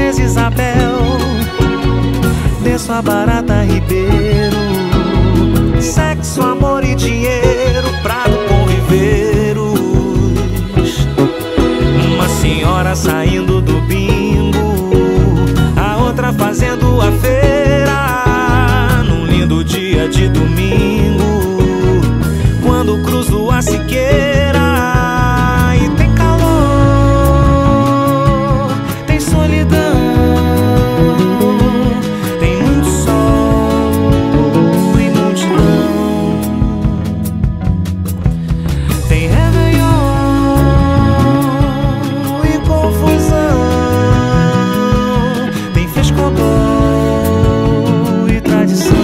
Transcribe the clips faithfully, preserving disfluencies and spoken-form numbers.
Teresa Isabel, desço a Barata Ribeiro. Sexo, amor e dinheiro, Prado com viveiros. Uma senhora saindo do bingo, a outra fazendo a feira, num lindo dia de domingo, quando cruzo a Siqueira. E tem calor, tem solidão, tem muito sol e multidão. Tem réveillon e confusão, tem frescobol e tradição.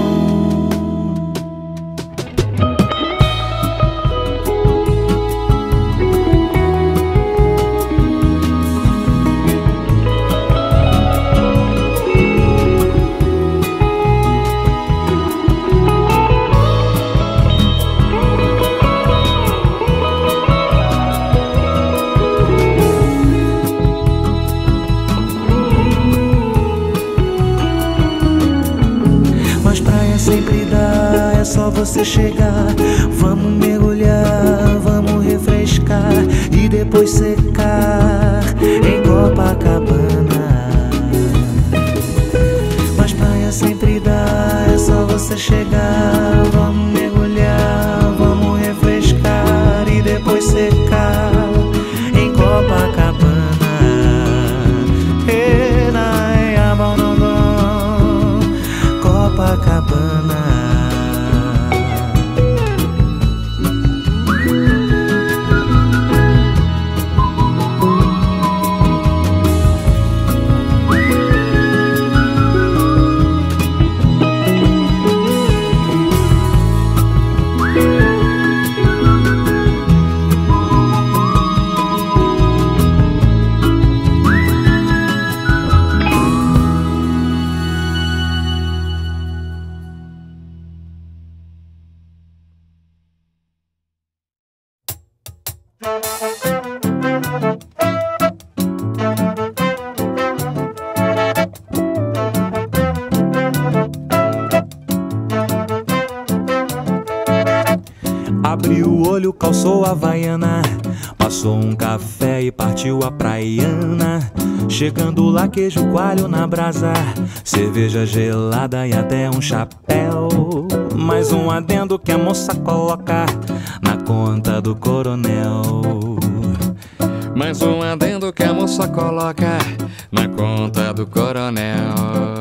Sempre dá, é só você chegar. Vamos mergulhar, vamos refrescar e depois secar em Copacabana. Mas praia sempre dá, é só você chegar. Vamos mergulhar, vamos refrescar e depois secar em Copacabana. E na Copacabana. Abriu o olho, calçou a havaiana, passou um café e partiu a praiana. Chegando lá, queijo coalho na brasa, cerveja gelada e até um chapéu. Mais um adendo que a moça coloca na conta do coronel. Mais um adendo que a moça coloca na conta do coronel.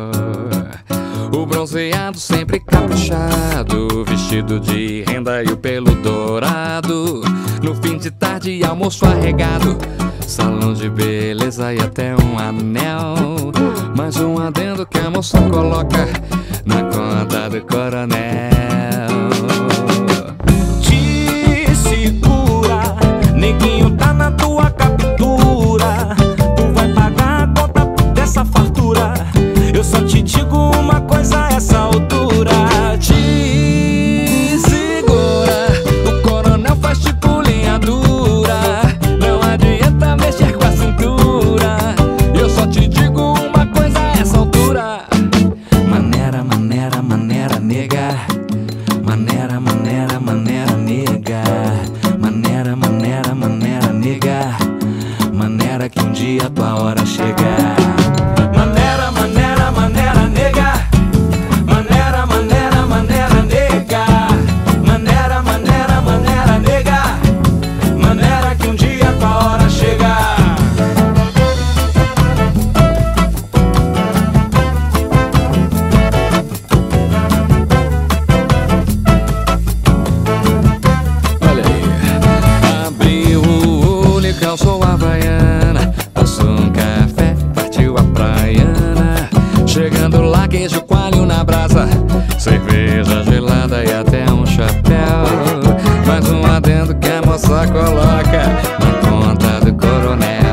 O bronzeado sempre caprichado, vestido de renda e o pelo dourado. No fim de tarde, almoço arregado, salão de beleza e até um anel. Mais um adendo que a moça coloca na conta do coronel. Te segura, neguinho, tá na tua captura. Tu vai pagar a conta dessa fartura. Eu só te digo uma coisa a essa altura. Te segura, o coronel faz tipo linha dura. Não adianta mexer com a cintura. Eu só te digo uma coisa a essa altura. Maneira, maneira, maneira, nega. Maneira, maneira, maneira, nega. Maneira, maneira, maneira, nega. Maneira que um dia a tua hora chegar. Maneira, maneira, maneira, nega. Maneira, maneira, maneira, nega. Maneira, maneira, maneira, nega. Maneira que um dia a tua hora chegar. Olha aí. Abriu o olho, calçou a havaiana, passou um café, partiu a praiana. Chegando lá, queijo coalho na brasa, cerveja gelada e até um chapéu. Mais um adendo que a moça coloca na conta do coronel.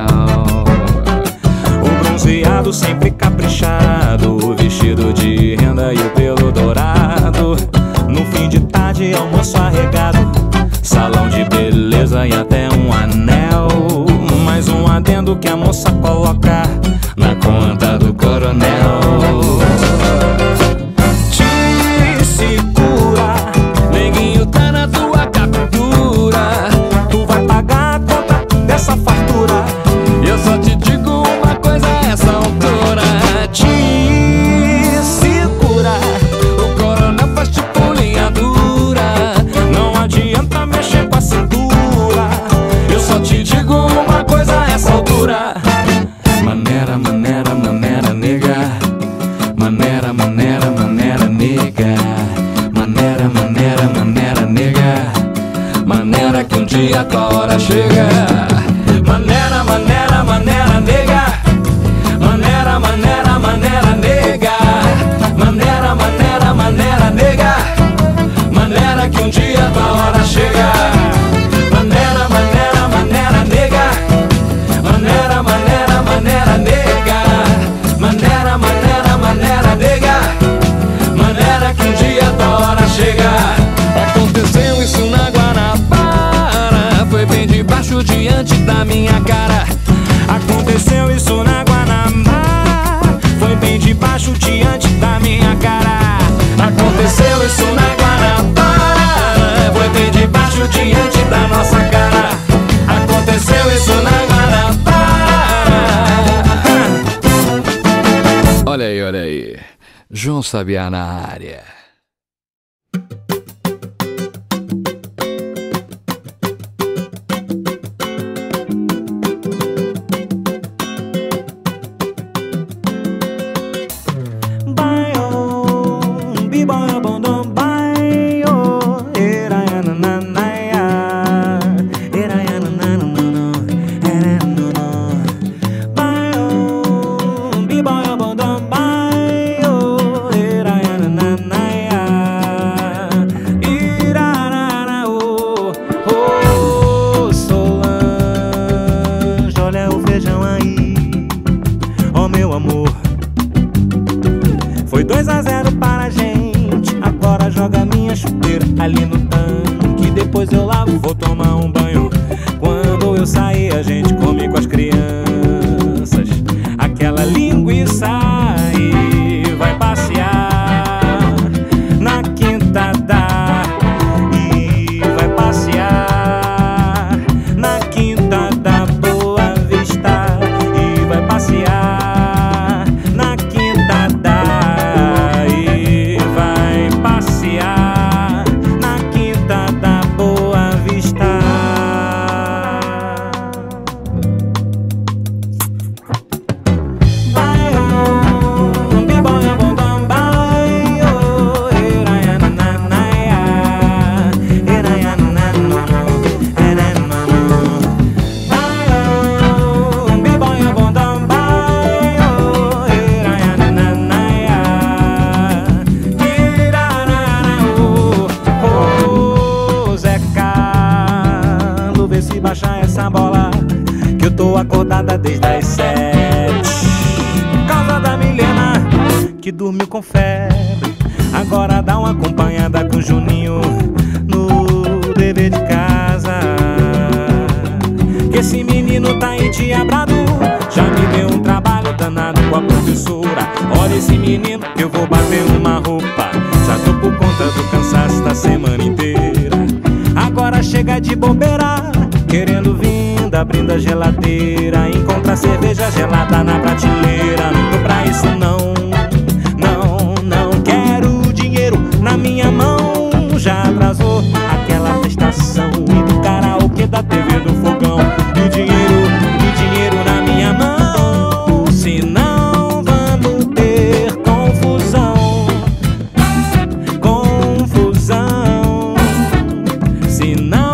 O bronzeado sempre caprichado, vestido de renda e o pelo dourado. No fim de tarde, almoço arregado, salão de beleza e até um anel. Mais um adendo que a moça coloca na conta debaixo diante da minha cara. Aconteceu isso na Guanabara, foi bem debaixo diante da nossa cara. Aconteceu isso na Guanabara. Olha aí, olha aí, João Sabiá na área. Ali no tanque, depois eu lavo, vou tomar um banho. Quando eu sair a gente come com as crianças aquela linguiça e vai passear na Quinta da e vai passear na Quinta da Boa Vista e vai passear na Quinta da e vai passear baixar essa bola, que eu tô acordada desde as sete, por causa da Milena, que dormiu com febre. Agora dá uma acompanhada com o Juninho no dever de casa, que esse menino tá endiabrado, já me deu um trabalho danado com a professora. Olha esse menino, eu vou bater uma roupa, já tô por conta do cansaço da semana inteira. Agora chega de bobeira, querendo vinda, abrindo a geladeira, encontra cerveja gelada na prateleira. Não tô pra isso não, não, não quero dinheiro na minha mão. Já atrasou aquela prestação e do karaokê da T V do fogão. E dinheiro, e dinheiro na minha mão, senão vamos ter confusão, confusão, senão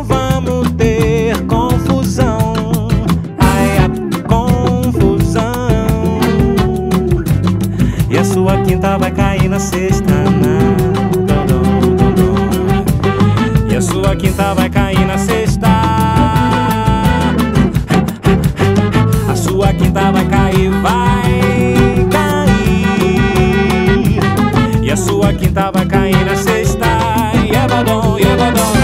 sua quinta vai cair na sexta, e a sua quinta vai cair na sexta. A sua quinta vai cair, vai cair, e a sua quinta vai cair na sexta. E é bodom, e é bodom.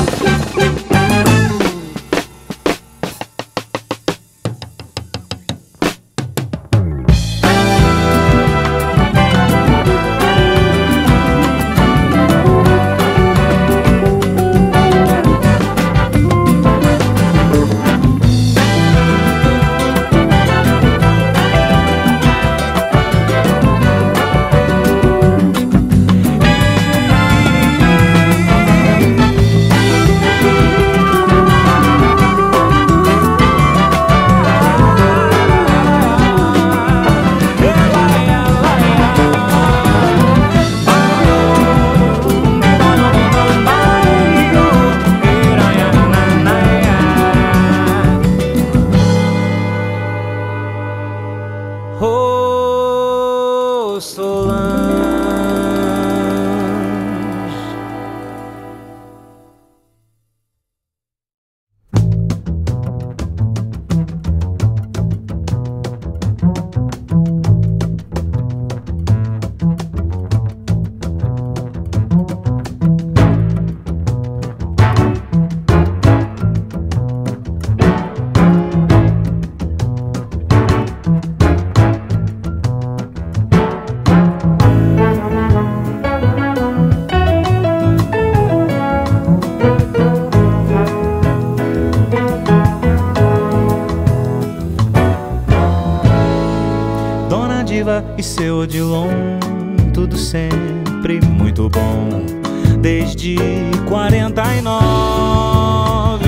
e seu Odilon, tudo sempre muito bom. Desde quarenta e nove,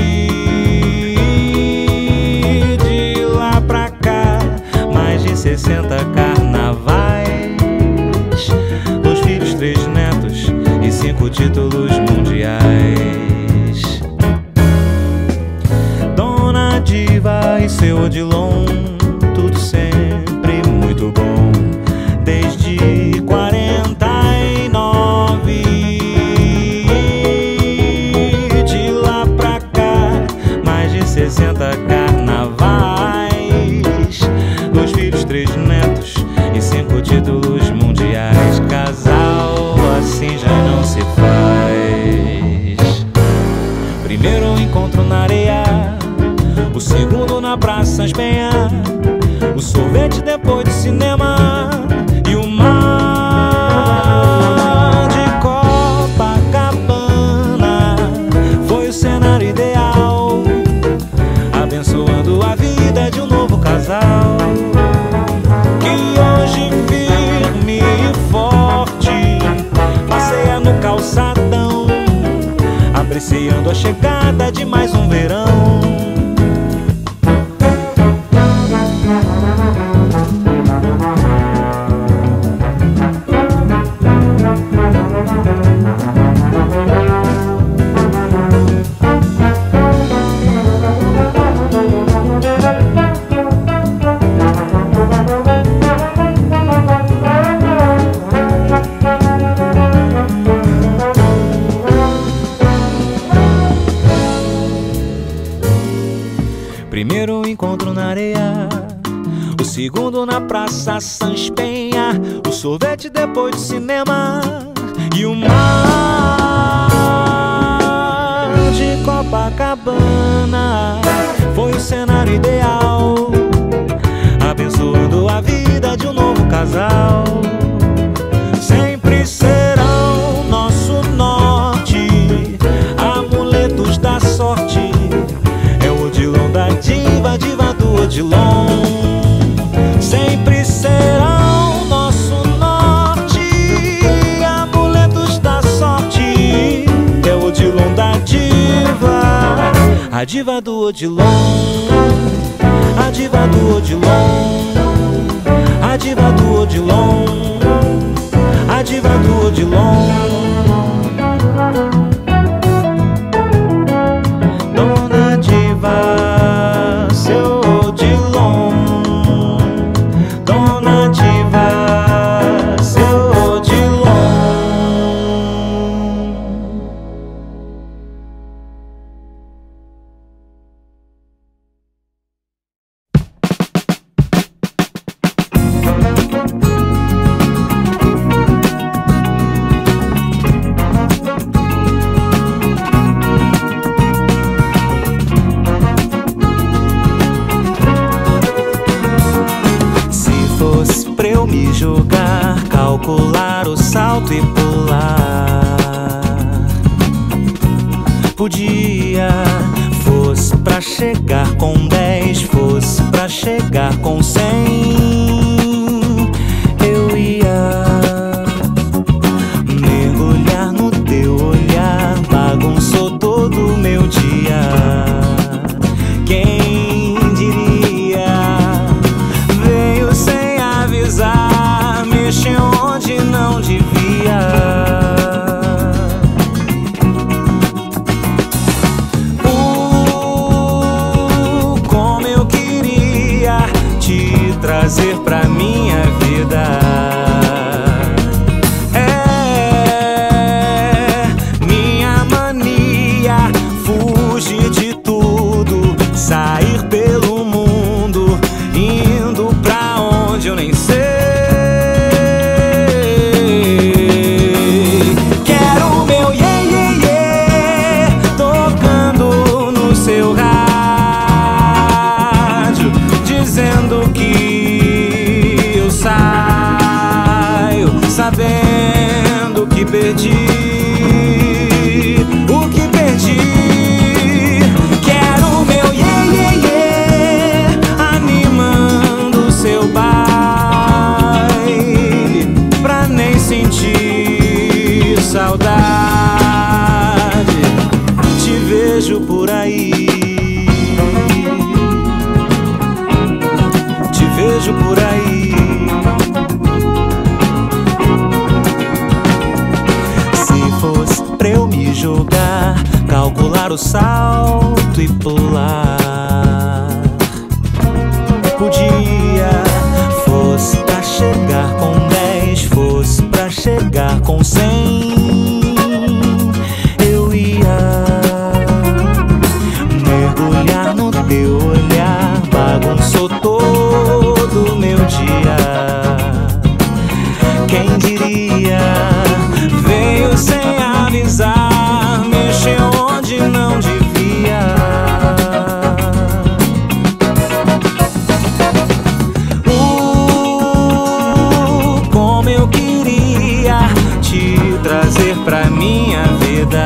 de lá pra cá, mais de sessenta carnavais, dois filhos, três netos e cinco títulos mundiais. Dona Diva e seu Odilon, tudo sempre muito bom. Desde quarenta e nove, de lá pra cá, mais de sessenta carnavais, dois filhos, três netos e cinco títulos mundiais. Casal assim já não se faz. Primeiro encontro na areia, o segundo na Praça Espenha, o sorvete depois do cinema e o mar de Copacabana foi o cenário ideal, abençoando a vida de um novo casal, que hoje firme e forte passeia no calçadão, apreciando a chegada de mais um verão. Primeiro encontro na areia, o segundo na Praça Sans Penha, o sorvete depois do cinema e o mar de Copacabana foi o cenário ideal, abençoando a vida de um novo casal. Sempre serão nosso norte, amuletos da sorte. É o Odilon da diva, diva do Odilon. Sempre serão nosso norte, amuletos da sorte. É o Odilon da diva, a diva do Odilon, a diva do Odilon, a diva do Odilon, a diva do Odilon. Dona Diva, seu Odilon. Dona Diva, seu Odilon. Pra eu me jogar, calcular o salto e pular, podia. Fosse pra chegar com dez, fosse pra chegar com cem, eu ia mergulhar no teu olhar, bagunçou todo o meu dia. Quem diria, veio sem avisar, mexeu onde não devia. Uh, como eu queria te trazer pra minha vida. É minha mania fugir de tudo, sair pelo mundo, indo pra onde eu nem sei. Quero meu iê, iê, iê tocando no seu rádio, dizendo que eu saio sabendo que perdi o que perdi. Quero meu iê, iê, iê animando seu baile, o salto e pular. Podia, fosse pra chegar com dez, fosse pra chegar com cem, eu ia mergulhar no teu olhar, bagunçou todo o meu dia. Quem diria, veio sem avisar, mexeu onde não devia. Uh, como eu queria te trazer pra minha vida.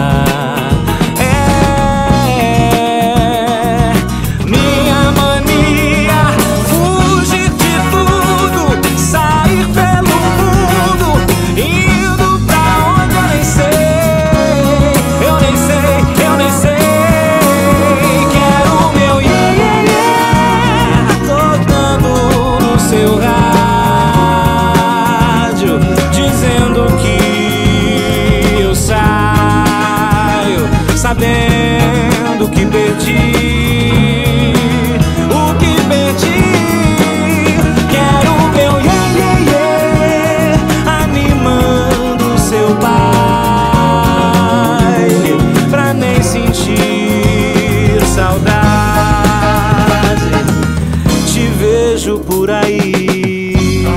É minha mania fugir de tudo, sair pelo mundo, indo pra onde eu nem sei, eu nem sei, eu nem sei. Quero o meu yeah, yeah, yeah tocando no seu rádio, dizendo que eu saio, sabendo que perdi o que perdi. Quero o meu yeah, yeah, yeah animando o seu baile, pra nem sentir saudade. Te vejo por aí,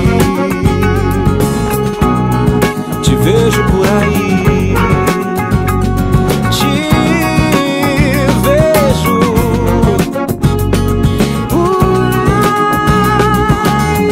te vejo por aí, te vejo por aí.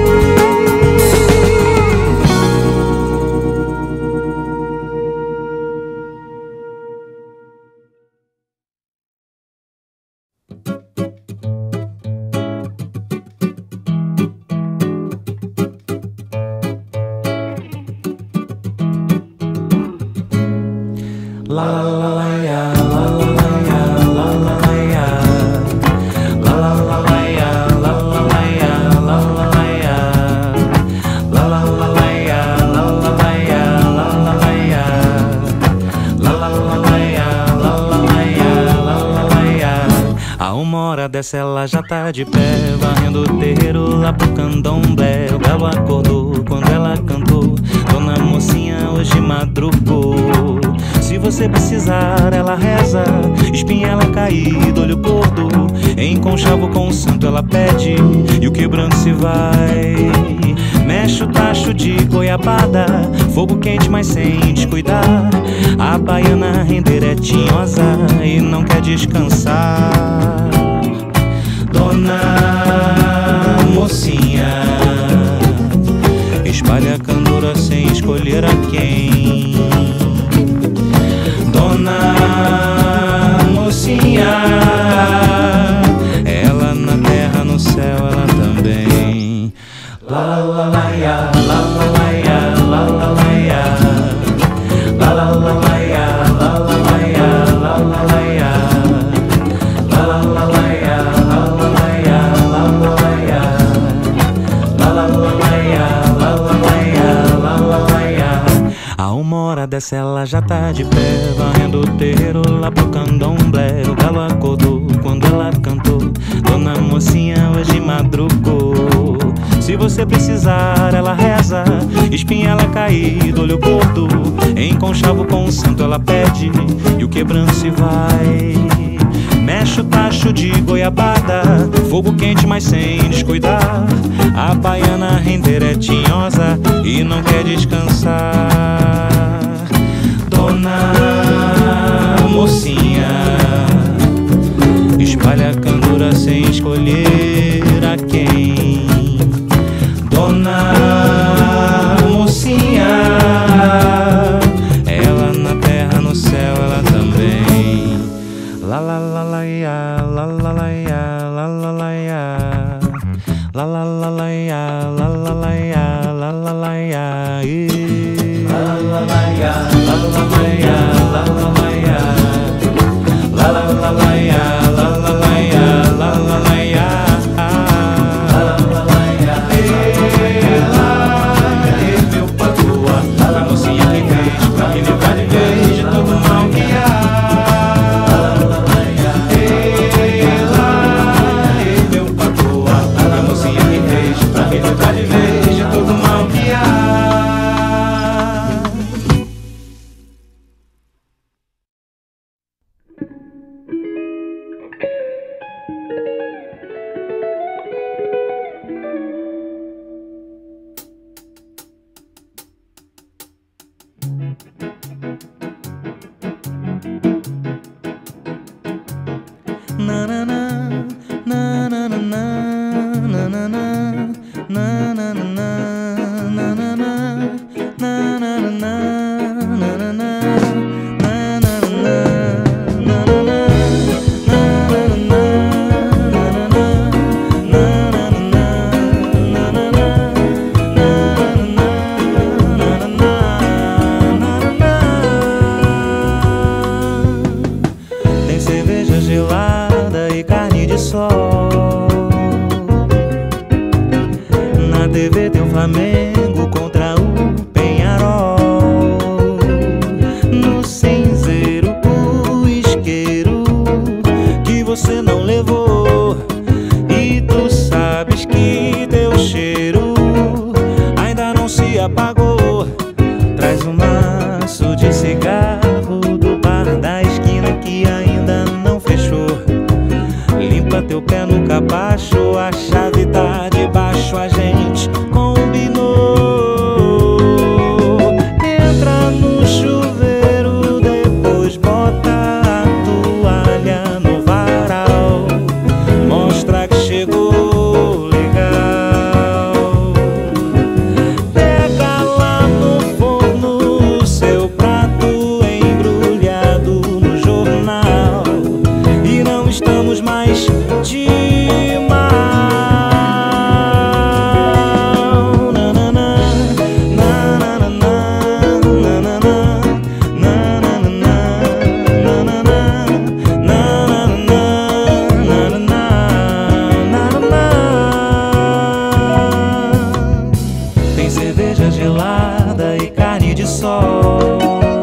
La la la la ya, la la la ya, la la la ya, la la la la ya, la la la ya, la la la ya, la la la la ya, la la la ya, la la la ya, la la la la ya, la la la ya, la la la ya. A uma hora dessa ela já tá de pé, varrendo o terreiro lá pro candomblé. O galo acordou quando ela cantou, dona mocinha hoje madrugou. Se você precisar, ela reza, espinha ela caída, olho gordo, em conchavo com o santo ela pede, e o quebrando se vai. Mexe o tacho de goiabada, fogo quente mas sem descuidar. A baiana render é tinhosa e não quer descansar. Dona mocinha espalha a candura sem escolher a quem. Dona mocinha, ela na terra, no céu, ela também. La la la ya, la la la ya, la la la ya, la la la la ya, la la la ya, la la la ya, la la la la ya, la la la ya, la la la ya, la la la la ya, la la la ya, la la la ya. A uma hora dessa ela já tá de pé, varrendo o terreiro lá pro candomblé. O galo acordou quando ela cantou, dona mocinha hoje madrugou. Se você precisar, ela reza, espinha ela caída, olho gordo, em conchavo com o santo ela pede, e o quebrando se vai. Mexe o tacho de goiabada, fogo quente mas sem descuidar. A baiana render é tinhosa e não quer descansar. Dona mocinha espalha a candura sem escolher a quem. Dona mocinha, ela na terra, no céu, ela também. La la la la ya, la la la ya, la la la ya, la la la la ya, la la la ya, la la la ya, la la la ya, la la la ya, la la la ya, la la la la ya, la la la ya, la la la ya. Na na na na na na na na na na na na na na na gelada e carne de sol. Na T V tem o Flamengo contra o Penharol. No cinzeiro o isqueiro que você não levou, e tu sabes que teu cheiro ainda não se apagou. Traz um maço de cigarro do bar da esquina que ainda não fechou. Limpa teu pé no capacho, a chave tá debaixo, a gente combinou. Entra no chuveiro, depois bota a toalha no varal. Mostra que chegou legal. Pega lá no forno o seu prato embrulhado no jornal. E não estamos mais de mal. Na na na na na na na na na. Tem cerveja gelada e carne de sol.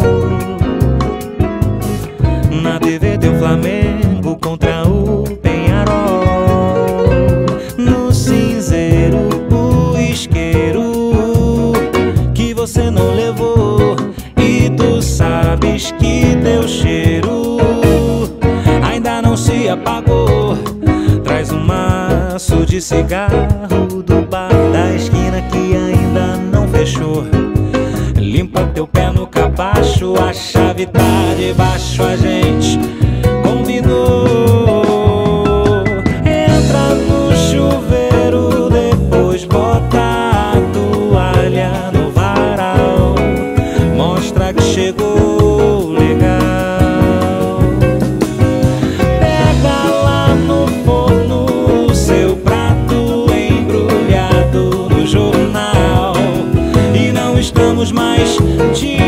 Na T V tem o Flamengo contra o Penharol. No cinzeiro o isqueiro que você não levou, e tu sabes que teu cheiro ainda não se apagou. Traz um maço de cigarro do bar da esquina que ainda não fechou. Limpa teu pé no capacho, a chave tá debaixo, a gente combinou. Entra no chuveiro, depois bota a toalha no varal. Mostra que chegou legal. Pega lá no forno o seu prato embrulhado no jornal. E não estamos mais de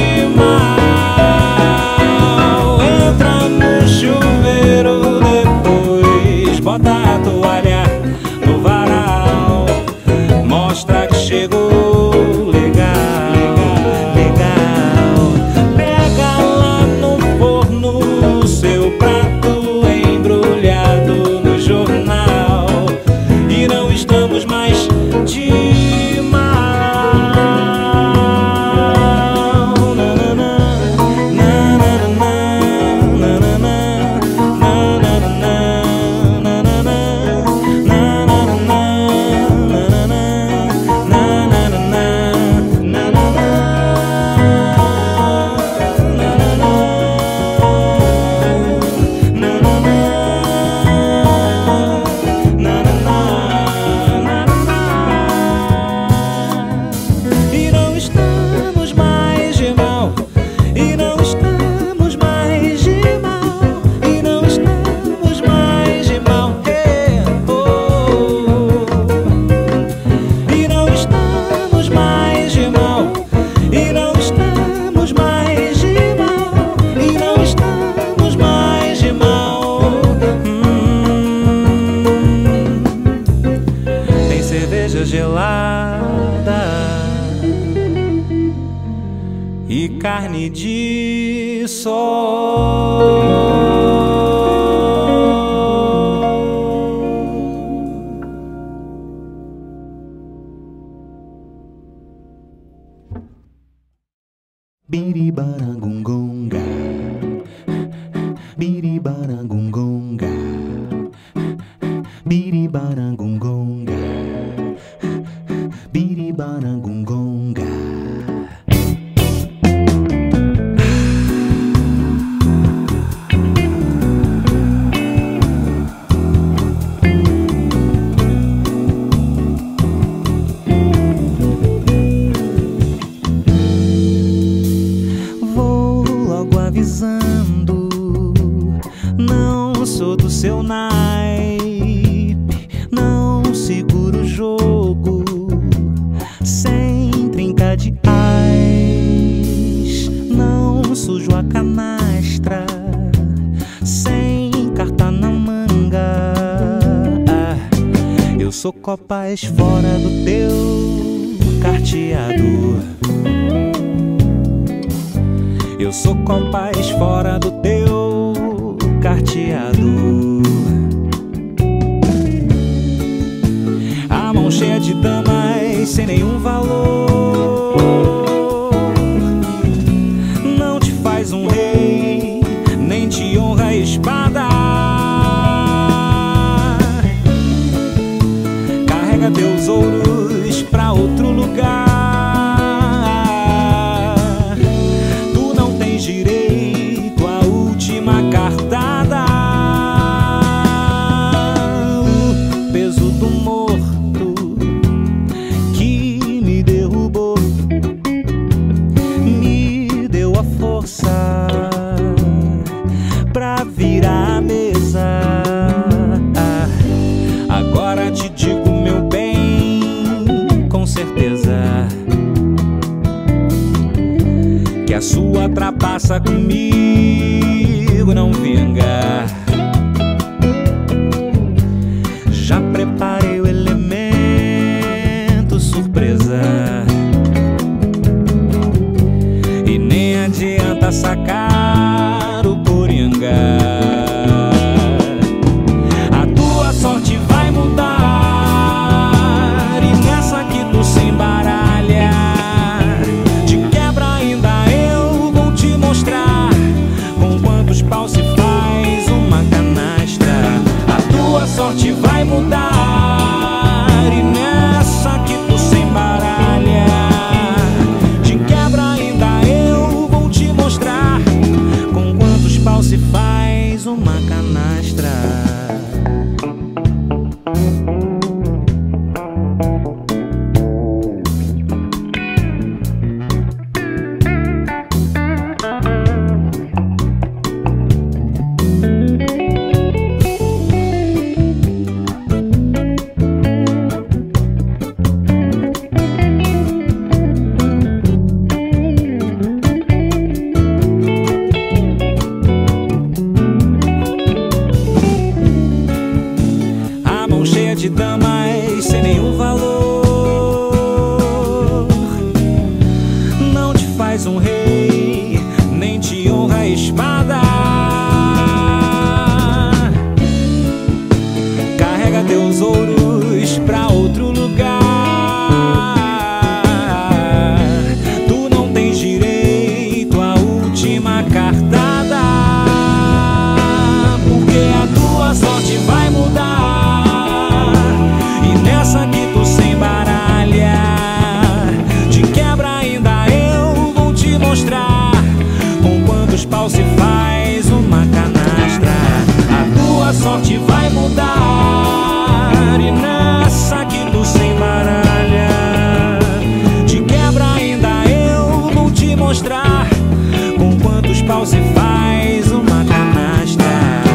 mal. Entra no chuveiro, depois bota a toalha no varal. Mostra que chegou legal, legal. Pega lá no forno o seu prato embrulhado no jornal. E não estamos mais de mal. Gelada e carne de sol. Biribarangungonga, biribarangungonga, biribarangungonga, biribarangungonga. sujo a canastra, sem carta na manga. Ah, eu sou copas fora do teu carteado. Eu sou copas fora do teu carteado. A mão cheia de damas sem nenhum valor não te faz um rei, nem te honra a espada. Carrega teus ouros pra outro lugar. Tu não tens direito à última cartada. O peso do morto que me derrubou me deu a força pra virar a mesa. Agora te digo, meu bem, com certeza, que a sua trapaça comigo não vinga. Já preparei o elemento surpresa e nem adianta sacar o coringa. A tua sorte vai mudar e nessa que tu se embaralha, de quebra ainda eu vou te mostrar com quantos paus se faz uma canastra. A tua sorte vai mudar e nessa que tu se embaralha, de quebra ainda eu vou te mostrar com quantos paus se faz uma canastra. A mão cheia de damas sem nenhum valor não te faz um rei, nem te honra a espada. Carrega teus ouros pra outro lugar. Tu não tens direito à última cartada, porque a tua sorte vai mudar e nessa que tu se embaralha, de quebra ainda eu vou te mostrar com quantos paus se faz uma canastra. A tua sorte vai mudar e nessa que tu se embaralha, de quebra ainda eu vou te mostrar com quantos paus se faz uma canastra.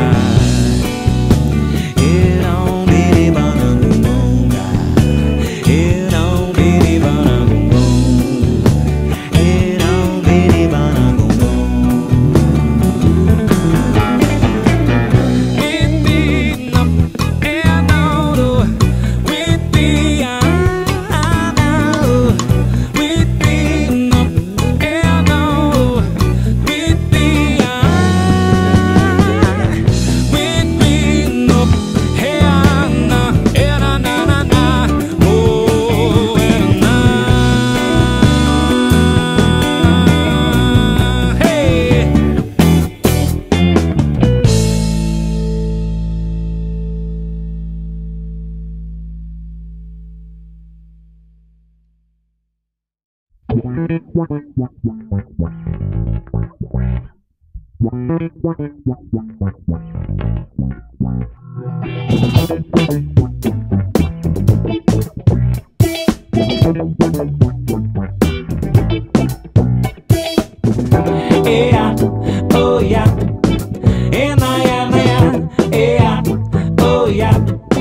Irão biribanangunga, irão biribanangunga, irão biribanangunga. Witina, enauro, witia, anauro, witina, enauro, witia, witino, reana, eranana, oh, erana. Hey! Ea, oh yeah, ena ya na ya, ea, oh yeah,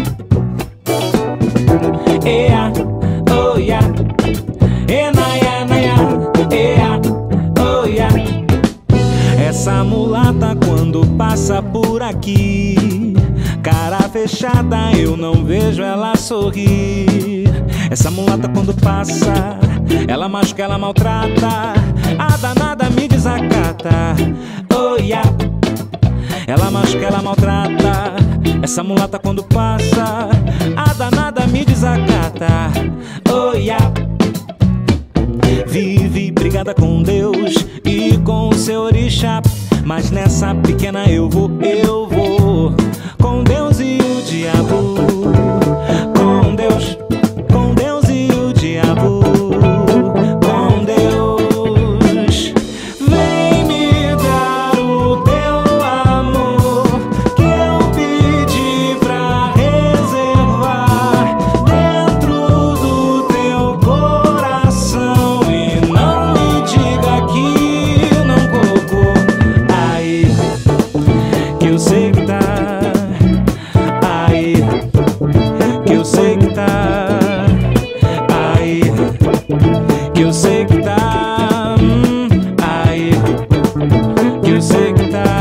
ea, oh yeah, ena ya na ya, ea, oh yeah. por aqui. Cara fechada, eu não vejo ela sorrir. Essa mulata quando passa, ela machuca, ela maltrata. A danada me desacata. Oh yeah. Ela machuca, ela maltrata. Essa mulata quando passa, a danada me desacata. Oh yeah. Vive brigada com Deus e com o seu orixá, mas nessa pequena eu vou, eu vou com Deus e o diabo. Com Deus, com Deus e o diabo. Com Deus. Vem me dar o teu amor que eu pedi pra reservar dentro do teu coração. E não me diga que não colocou aí, que eu sei que tá. Aí, que eu sei que tá. Aí, que eu sei que tá. hum, Aí, que eu sei que tá.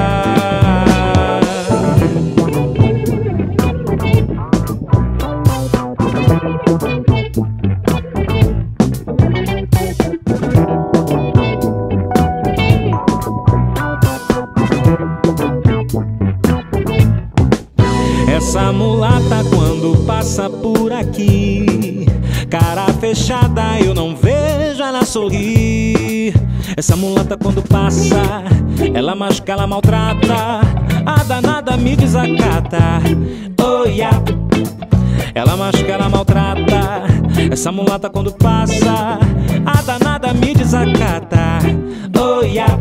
Essa mulata quando passa por aqui, cara fechada, eu não vejo ela sorrir. Essa mulata quando passa, ela machuca, ela maltrata. A danada me desacata. Oh yeah. Ela machuca, ela maltrata. Essa mulata quando passa, a danada me desacata. Oh yeah.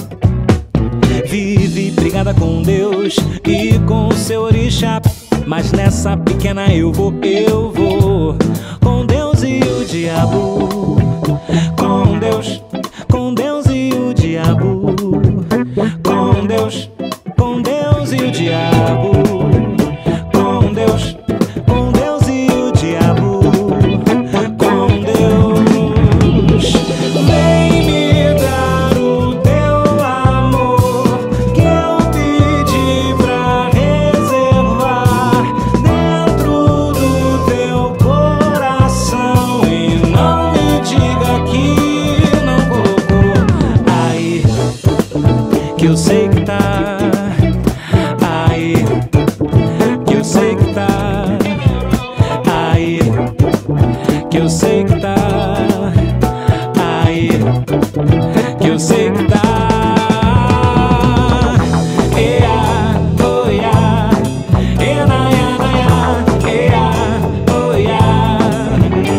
Vive brigada com Deus e com o seu orixá, mas nessa pequena eu vou, eu vou com Deus e o diabo. Com Deus, com Deus e o diabo. Com Deus, com Deus e o diabo. Com Deus, com Deus e o diabo. Com Deus. Vem me dar o teu amor que eu pedi pra reservar dentro do teu coração. E não me diga que não colocou aí, que eu sei que tá. Aí, que eu sei que tá. Aí, que eu sei que tá. Aí, que eu sei que tá. Ea, oh yeah. Ea, na, ya, na, ya. Ea, oh yeah.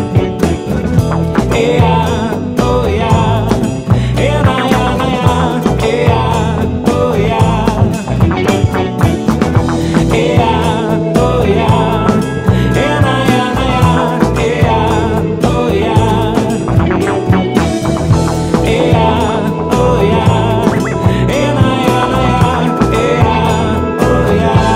Ea, oh yeah. Ea, na, ya, na, ya. Ea, oh yeah. Ea, oh yeah. Ea, na, ya, na, ya. Ea, oh yeah. Ea, oh yeah. Ea, na, ya, na, ya. Ea, oh yeah.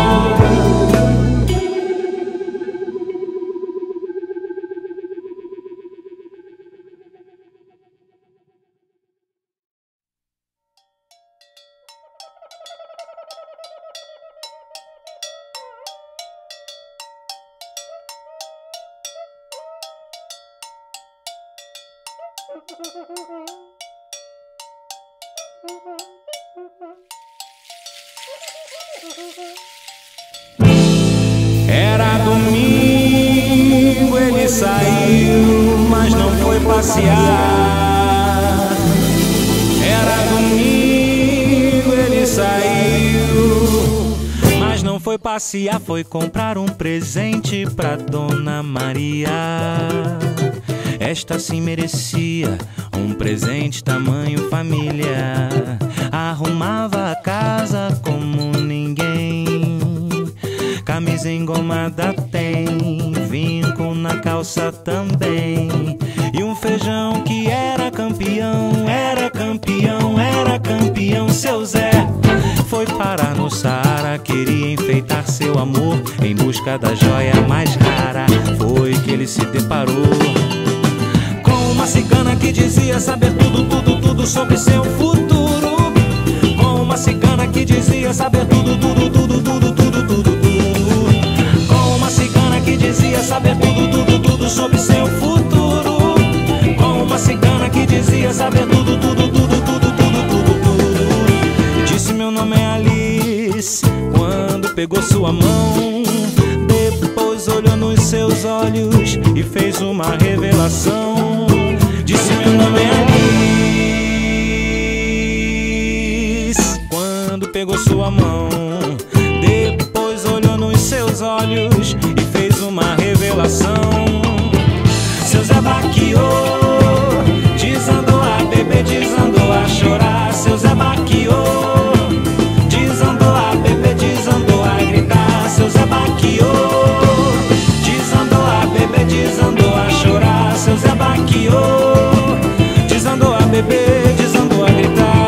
Era domingo, ele saiu, mas não foi passear. Era domingo, ele saiu, mas não foi passear, foi comprar um presente pra Dona Maria. Esta sim merecia um presente tamanho família. Arrumava a casa como ninguém. Camisa engomada tem, vinco na calça também. E um feijão que era campeão, era campeão, era campeão. Seu Zé foi parar no Saara, queria enfeitar seu amor em busca da joia mais rara. Foi que ele se deparou com uma cigana que dizia saber tudo, tudo, tudo sobre seu futuro. Com uma cigana que dizia saber tudo, tudo pegou sua mão, depois olhou nos seus olhos e fez uma revelação. Disse: meu nome é Alice. Quando pegou sua mão, depois olhou nos seus olhos e fez uma revelação. Seu Zé baqueou, desandou a beber, desandou a chorar. Seu Zé baqueou, desandou a beber, desandou a gritar. Seu Zé baqueou, desandou a beber, desandou a chorar. Seu Zé baqueou, desandou a beber, desandou a gritar.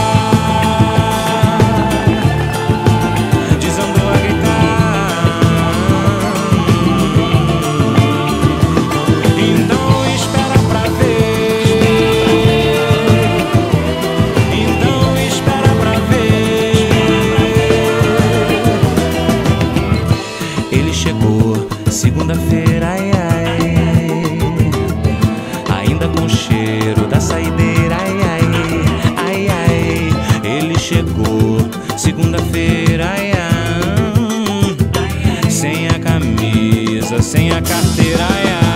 Desandou a gritar. Então espera pra ver. Então espera pra ver. Ele chegou segunda-feira, ai ai, ainda com cheiro da saideira, ai ai, ai ai. Ele chegou segunda-feira, ai ai, sem a camisa, sem a carteira, ai ai.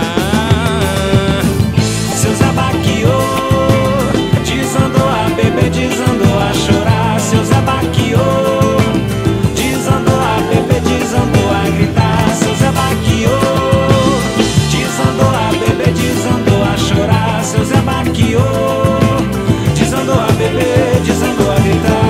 Seu Zé baqueou, desandou a beber, desandou a chorar. Seu Zé baqueou, desandou a beber, desandou a gritar. Seu Zé baqueou, desandou a beber, desandou a chorar. Seu Zé baqueou, desandou a beber, desandou a gritar.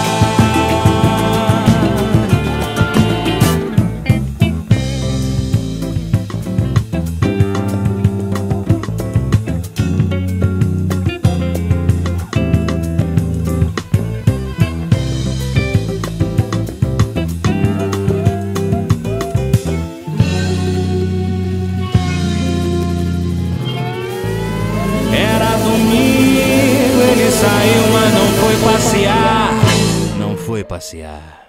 Era domingo, ele saiu, mas não foi passear. Não foi passear.